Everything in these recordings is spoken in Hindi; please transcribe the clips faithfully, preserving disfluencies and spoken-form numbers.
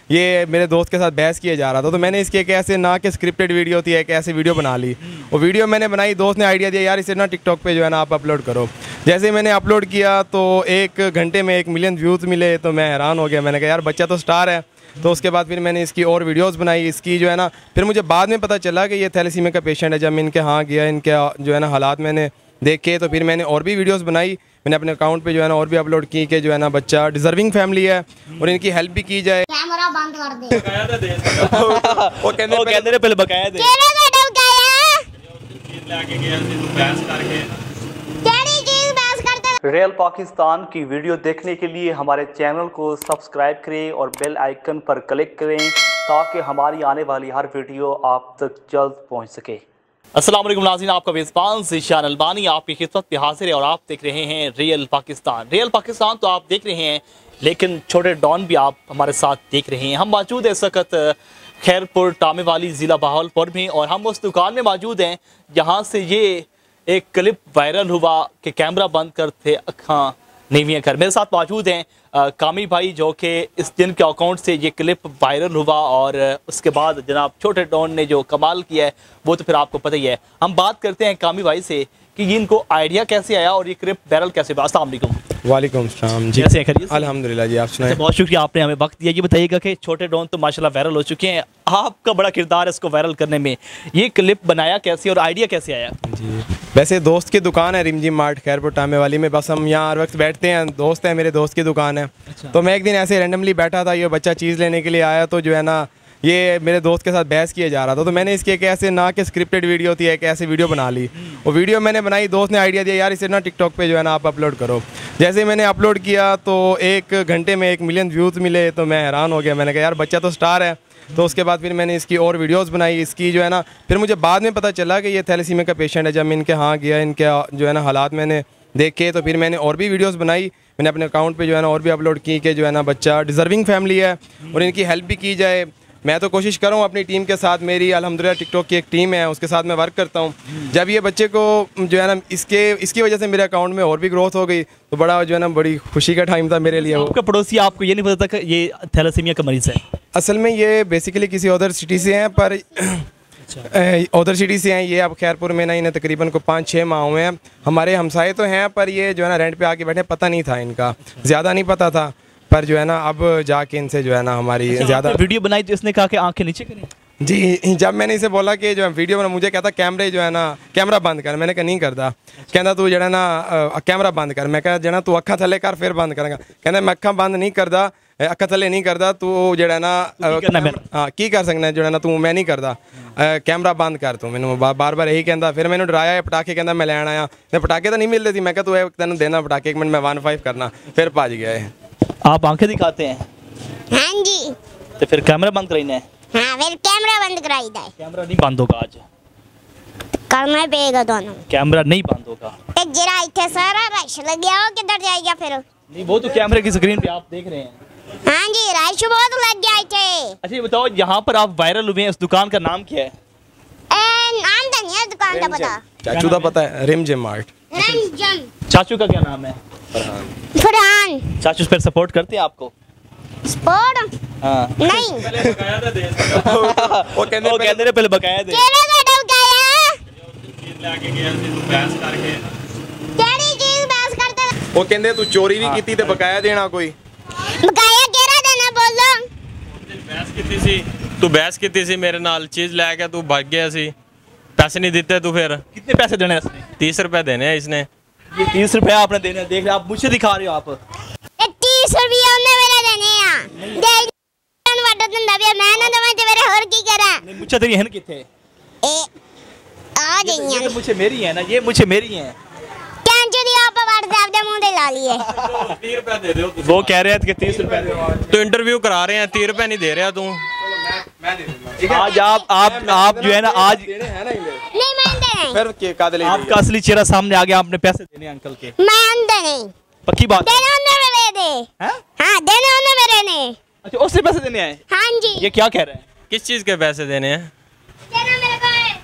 ये मेरे दोस्त के साथ बहस किया जा रहा था, तो मैंने इसकी एक ऐसे ना कि स्क्रिप्टेड वीडियो थी, एक ऐसे वीडियो बना ली। वो वीडियो मैंने बनाई, दोस्त ने आइडिया दिया यार इसे ना टिकटॉक पे जो है ना आप अपलोड करो। जैसे मैंने अपलोड किया तो एक घंटे में एक मिलियन व्यूज़ मिले, तो मैं हैरान हो गया। मैंने कहा यार बच्चा तो स्टार है। तो उसके बाद फिर मैंने इसकी और वीडियोस बनाई इसकी जो है ना। फिर मुझे बाद में पता चला कि ये थैलेसीमिया का पेशेंट है। जब मैं इनके यहाँ गया, इनके जो है ना हालात मैंने देखे, तो फिर मैंने और भी वीडियोस बनाई। मैंने अपने अकाउंट पे जो है ना और भी अपलोड की कि जो है ना बच्चा डिजर्विंग फैमिली है और इनकी हेल्प भी की जाए। कैमरा बंद कर दे। वो कहने पहले पहले बकाया दे। रियल पाकिस्तान की वीडियो देखने के लिए हमारे चैनल को सब्सक्राइब करें और बेल आइकन पर क्लिक करें ताकि हमारी आने वाली हर वीडियो आप तक जल्द पहुंच सके। अस्सलाम वालेकुम नाज़रीन, आपका मेज़बान ज़ीशान अलबानी आपकी खिदमत पे हाजिर है और आप देख रहे हैं रियल पाकिस्तान। रियल पाकिस्तान तो आप देख रहे हैं, लेकिन छोटे डॉन भी आप हमारे साथ देख रहे हैं। हम मौजूद है इस वक्त खैरपुर टामे वाली ज़िला बहावलपुर में और हम उस दुकान में मौजूद हैं जहाँ से ये एक क्लिप वायरल हुआ कि कैमरा बंद कर थे अखा नीवियाँ कर। मेरे साथ मौजूद हैं कामी भाई जो कि इस दिन के अकाउंट से ये क्लिप वायरल हुआ और उसके बाद जनाब छोटे डॉन ने जो कमाल किया है वो तो फिर आपको पता ही है। हम बात करते हैं कामी भाई से कि ये इनको आइडिया कैसे आया और ये क्लिप वायरल कैसे हुआ। अस्सलाम वालेकुम। वालेकुम सलाम जी, कैसे हैं? अल्हम्दुलिल्लाह जी, आप सुनाएं। बहुत शुक्रिया, आपने हमें वक्त दिया। ये बताइएगा कि छोटे डॉन तो माशाल्लाह वायरल हो चुके हैं, आपका बड़ा किरदार है इसको वायरल करने में। ये क्लिप बनाया कैसे और आइडिया कैसे आया? जी, वैसे दोस्त की दुकान है रिमझिम मार्ट खैरपुर टामे वाली में। बस हम यहाँ हर वक्त बैठते हैं, दोस्त है मेरे, दोस्त की दुकान है। अच्छा। तो मैं एक दिन ऐसे रैंडमली बैठा था, ये बच्चा चीज़ लेने के लिए आया, तो जो है ना ये मेरे दोस्त के साथ बहस किया जा रहा था। तो मैंने इसकी एक ऐसे ना कि स्क्रिप्टेड वीडियो थी, एक ऐसे वीडियो बना ली। वो वीडियो मैंने बनाई, दोस्त ने आइडिया दिया यार इसे ना टिकटॉक पे जो है ना आप अपलोड करो। जैसे मैंने अपलोड किया तो एक घंटे में एक मिलियन व्यूज़ मिले, तो मैं हैरान हो गया। मैंने कहा यार बच्चा तो स्टार है। तो उसके बाद फिर मैंने इसकी और वीडियोस बनाई इसकी जो है ना। फिर मुझे बाद में पता चला कि ये थैलेसीमिया का पेशेंट है। जब मैं इनके यहाँ गया, इनके जो है ना हालात मैंने देखे, तो फिर मैंने और भी वीडियोस बनाई। मैंने अपने अकाउंट पे जो है ना और भी अपलोड की कि जो है ना बच्चा डिजर्विंग फैमिली है और इनकी हेल्प भी की जाए। मैं तो कोशिश कर रहा हूँ अपनी टीम के साथ, मेरी अल्हम्दुलिल्लाह टिकटॉक की एक टीम है, उसके साथ मैं वर्क करता हूँ। जब ये बच्चे को जो है ना इसके इसकी वजह से मेरे अकाउंट में और भी ग्रोथ हो गई, तो बड़ा जो है ना बड़ी खुशी का टाइम था मेरे लिए। आपका पड़ोसी आपको ये नहीं पता था कि ये थैलेसीमिया का मरीज़ है? असल में ये बेसिकली किसी अदर सिटी से हैं, पर उधर सिटी से हैं ये। अब खैरपुर में ना इन्हें तकरीबन को पाँच छः माह हुए हैं। हमारे हमसाए तो हैं, पर ये जो है ना रेंट पे आके बैठे, पता नहीं था इनका, ज़्यादा नहीं पता था। पर जो है ना अब जाके इनसे जो है ना हमारी ज़्यादा वीडियो बनाई तो इसने कहा कि आंखें नीचे करें। जी, जब मैंने इसे बोला कि जो है वीडियो बना, मुझे कहता कैमरे जो है ना कैमरा बंद कर। मैंने कहा नहीं करता। कहता तू जो है ना कैमरा बंद कर। मैं कहा जो तू अखा थले कर फिर बंद करेगा। कहना मैं अखा बंद नहीं करता, अखा थले नहीं करता, तू जो है ना हाँ की कर सकना जो है ना तू, मैं नहीं करता, कैमरा बंद कर तू। मैंने बार बार यही कहता। फिर मैंने डराया पटाखे, कहता मैं लैन आया, पटाखे तो नहीं मिलते थे। मैं कहा तू तेन देना पटाखे, एक मिनट मैं वन फाइव करना। फिर भज गया। आप आंखें दिखाते हैं? हाँ जी। तो फिर कैमरा बंद कराइना है? हाँ, फिर कैमरा बंद कराई था। कैमरा नहीं बंद होगा आज, करना पड़ेगा दोनों। कैमरा नहीं बंद होगा। ते जरा इतने सारा रश लग गया हो, किधर जाएगा फिर? नहीं, वो तो कैमरे की स्क्रीन पे आप देख रहे हैं। हाँ जी, रश बहुत लग गया थे। अच्छा ये बताओ, यहाँ पर आप वायरल हुए हैं, इस दुकान का नाम क्या है? ए, नाम तो नहीं है दुकान का पता। चाचू का पता है, रिमझिम मार्ट। रिमझिम। चाचू का क्या नाम है? फरहान। फरहान। चाचू फिर सपोर्ट करते हैं आपको? स्पोर्ट? हाँ। नहीं। वो कहने वो कहने पहले बकाया दे। केड़ा का बकाया? चीज लेके गया सी तू बहस करके। केड़ी चीज बहस करते? वो कहंदे तू चोरी भी कीती ते बकाया देना कोई। बकाया केड़ा देना बोलो? बहस कीती सी, तू बहस कीती सी मेरे नाल, चीज लेके तू भाग गया सी, पैसे नहीं देते तू। फिर कितने पैसे देने इसने? तीस रुपए देने हैं इसने। ये तीस रुपए आपने देने? देख रहे आप मुझे दिखा रहे हो आप। तीस रुपये हमने मेरे देने हैं। दे वाटो धंधा भी मैं ना दवा ते मेरे और की करा। नहीं, मुझे तेरी है ना किथे? ए आ गई ये मुझे मेरी है ना, ये मुझे मेरी है। कैंची दी आप व्हाट्सएप दे मुंह दे ला लिए। तीस रुपए दे दो। वो कह रहे हैं कि तीस रुपए दे। तो इंटरव्यू करा रहे हैं, तीस रुपए नहीं दे रहा तू। आज आप आप आप जो है ना आज नहीं मैं नहीं। फिर के कादले आपका असली चेहरा सामने आ गया, आपने पैसे देने अंकल के। मैं अंदर नहीं। पक्की बात? देने उन्हें मेरे दे। हैं? हाँ देने उन्हें मेरे ने। अच्छा उससे पैसे देने आए? हाँ जी। ये क्या कह रहे हैं? किस चीज के पैसे देने हैं? देना मेरे को है।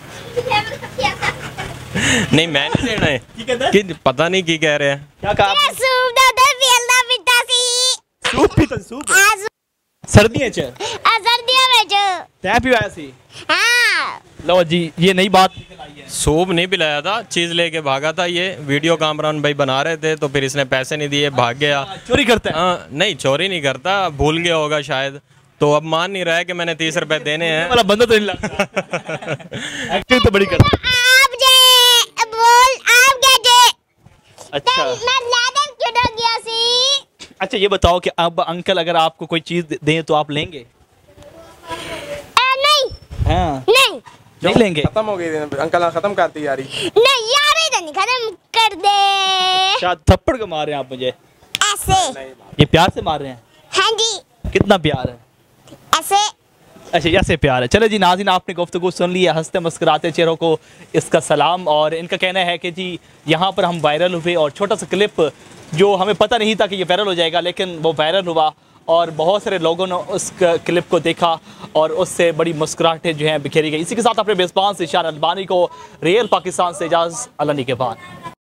नहीं मैं नहीं देना है। कि पता नहीं की कह रहे हैं। क्या कहा? सूप दा दे पियल दा पिता सी। सूप पीता सूप? सर्दियां च आ सर्दियों में जो तै पिवाया सी। हाँ लो जी ये नई बात निकल आई है। सूप नहीं पिलाया था, चीज़ लेके भागा था। ये वीडियो कैमरामैन भाई बना रहे थे तो फिर इसने पैसे नहीं दिए, भाग गया। चोरी करता है? हाँ नहीं, चोरी नहीं करता, भूल गया होगा शायद, तो अब मान नहीं रहा है कि मैंने तीस रुपए देने हैं। वाला बंदा तो नहीं लगता। एक्टिंग तो बड़ी करता है। आप जे बोल आप क्या जे अच्छा मैं लादन क्यों डर गया सी। अच्छा ये बताओ कि अब अंकल अगर आपको कोई चीज दें तो आप लेंगे? ए, नहीं हाँ नहीं नहीं लेंगे। खत्म हो गई अंकल, खत्म कर दी यारी। नहीं यार इधर नहीं खत्म कर दे। शायद थप्पड़ को मार रहे हैं आप मुझे। ऐसे ये प्यार से मार रहे हैं? हाँ जी कितना प्यार है? ऐसे। अच्छा ऐसे प्यार है। चलो जी नाज़रीन, आपने गुफ्तगू सुन ली है, हंसते मुस्कुराते चेहरों को इसका सलाम। और इनका कहना है कि जी यहाँ पर हम वायरल हुए और छोटा सा क्लिप जो हमें पता नहीं था कि ये वायरल हो जाएगा, लेकिन वो वायरल हुआ और बहुत सारे लोगों ने उस क्लिप को देखा और उससे बड़ी मुस्कुराहटें जो हैं बिखेरी गई। इसी के साथ अपने मेज़बान से शान अलबानी को रियल पाकिस्तान से इजाज़त, अल्लाह निगहबान।